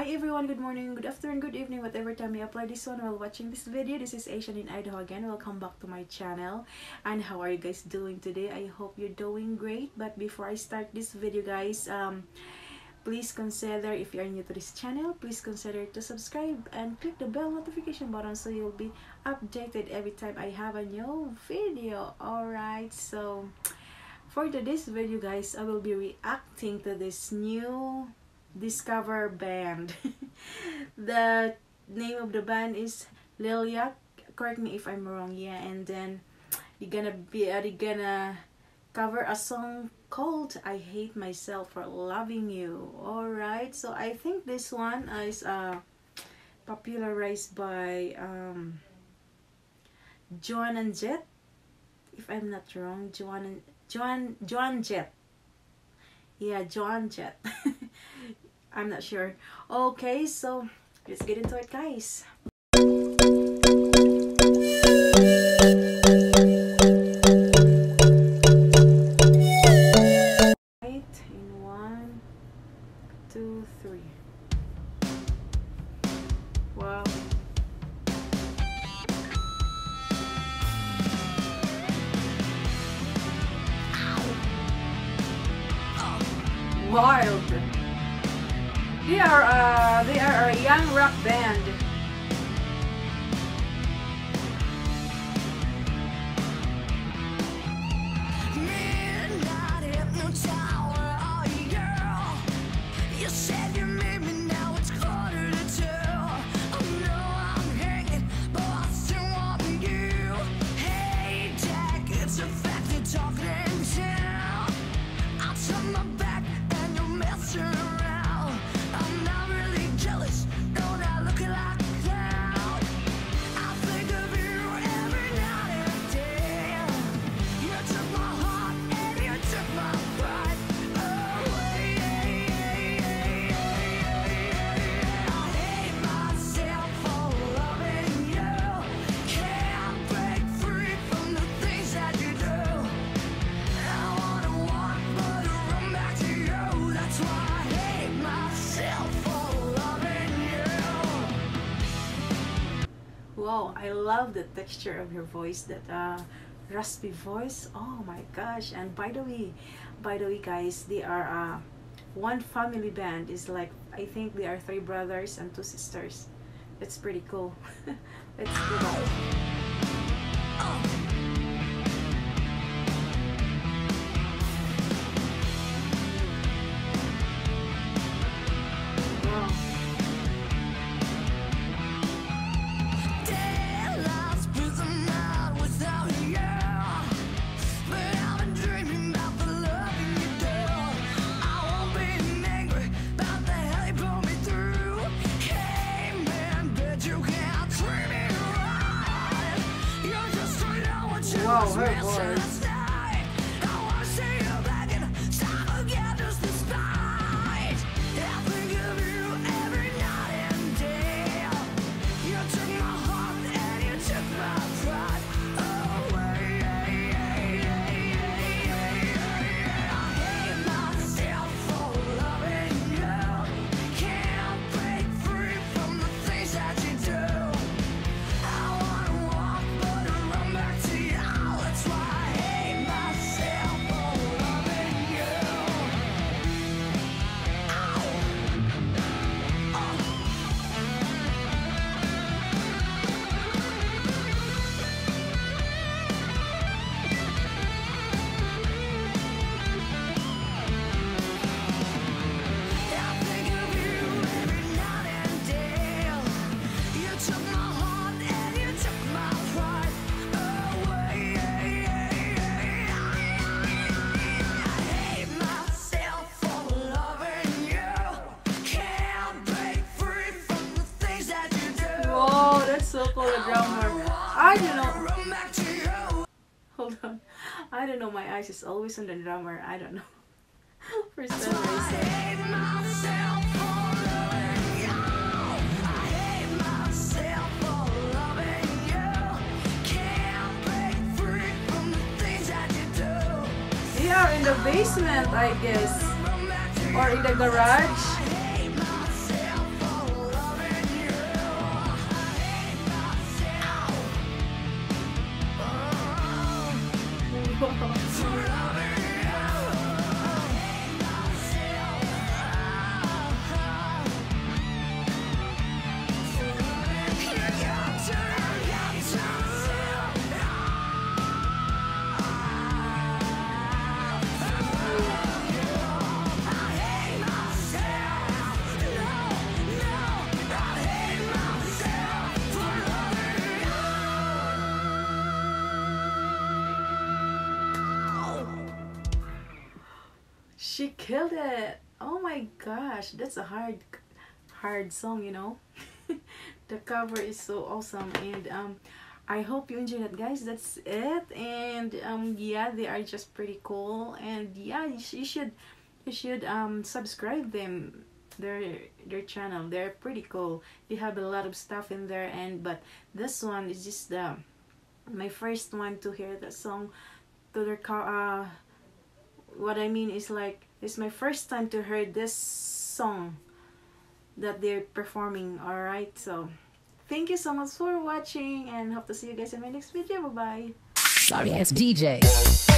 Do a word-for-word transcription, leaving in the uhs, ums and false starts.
everyone, good morning, good afternoon, good evening, whatever time you upload this one while watching this video. This is Asian in Idaho again. Welcome back to my channel. And how are you guys doing today? I hope you're doing great. But before I start this video, guys, um please consider, if you are new to this channel, please consider to subscribe and click the bell notification button so you'll be updated every time I have a new video. Alright, so for today's video, guys, I will be reacting to this new discover band. The name of the band is Liliac. Correct me if I'm wrong. Yeah, and then you're gonna be uh, you're gonna cover a song called I Hate Myself for Loving You. Alright, so I think this one is uh popularized by um Joan and Jet, if I'm not wrong. Joan and Joan Joan Jett. Yeah, Joan Jett. I'm not sure. Okay, so let's get into it, guys. Right, in one, two, three. Wow. Wild. They are uh they are a young rock band. Midnight hypno tower, oh girl. You said you made me, now it's quarter to two. Oh no, I'm hanging, but I still want you. Hey Jack, it's a fact you're talking down. I'll turn my back and you're messing around. I'm not really jealous, no, not looking like a clown. I think of you every night and day. You took my heart and you took my pride away. I hate myself for loving you. Can't break free from the things that you do. I wanna walk but run back to you. That's why I hate myself for loving you. Wow, I love the texture of your voice, that uh raspy voice. Oh my gosh. And by the way, by the way guys, they are uh one family band. Is like, I think they are three brothers and two sisters. That's pretty cool. Let's go back. Wow. Daylight's prison night without you. But I've been dreaming about the loving you do. I won't be angry about the hell you put me through. Hey man, bet you can't treat me right. You're just straight out what you Wow, was her missing voice. last night. I wanna see you back and stop again just despite. I think of you every night and day. You took my heart and you took my pride away. I hate myself for loving you. Can't break free from the things that you do. I wanna walk but run back to you. That's why I hate myself for loving you. I think of you every night and day. You took my heart and you took my pride away. I hate myself for loving you. Can't break free from the things that you do. Whoa, that's so cool, the drummer. I don't know. Run back to you. Hold on. I don't know, my eyes is always on the drummer. I don't know. For That's some why I reason. hate myself for loving you. I hate myself for loving you. Can't break free from the things that you do. They are in the basement, I guess. Or in the garage. I hate myself for She killed it. Oh my gosh, that's a hard hard song, you know. The cover is so awesome, and um I hope you enjoyed it, guys. That's it. And um yeah, they are just pretty cool, and yeah, you, sh- you should you should um subscribe them, their their channel. They're pretty cool. They have a lot of stuff in there, and but this one is just the my first one to hear the song to their car. Uh what I mean is, like, it's my first time to hear this song that they're performing. All right, so thank you so much for watching, and hope to see you guys in my next video. Bye bye. Sorry ass D J.